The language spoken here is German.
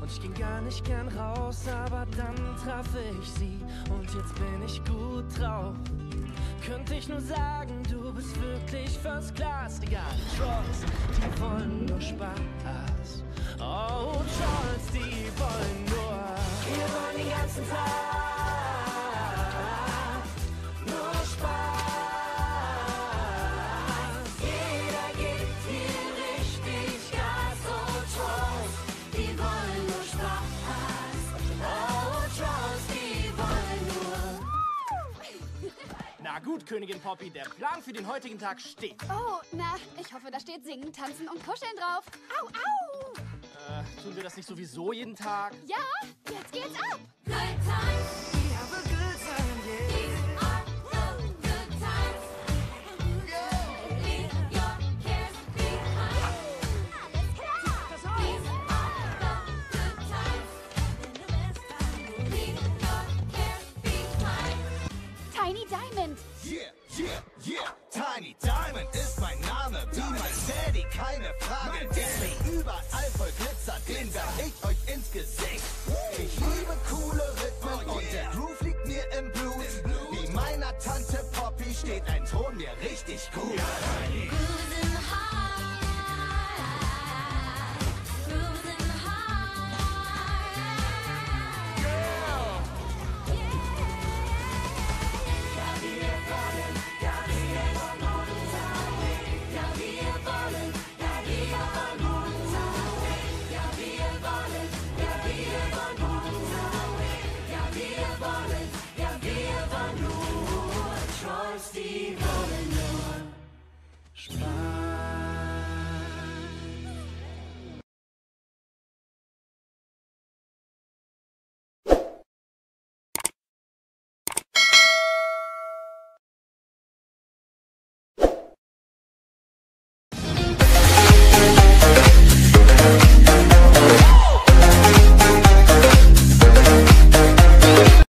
Und ich ging gar nicht gern raus, aber dann traf ich sie und jetzt bin ich gut drauf. Könnte ich nur sagen, du bist wirklich First Class. Egal, Trolls, die wollen nur Spaß. Oh, Trolls, die wollen nur. Wir wollen den ganzen Tag nur Spaß. Jeder gibt hier richtig Gas. Oh, Trolls, die wollen nur Spaß. Oh, Trolls, die wollen nur. Na gut, Königin Poppy, der Plan für den heutigen Tag steht. Oh, na, ich hoffe, da steht Singen, Tanzen und Kuscheln drauf. Au, au! Tun wir das nicht sowieso jeden Tag? Ja, jetzt geht's ab! Good times.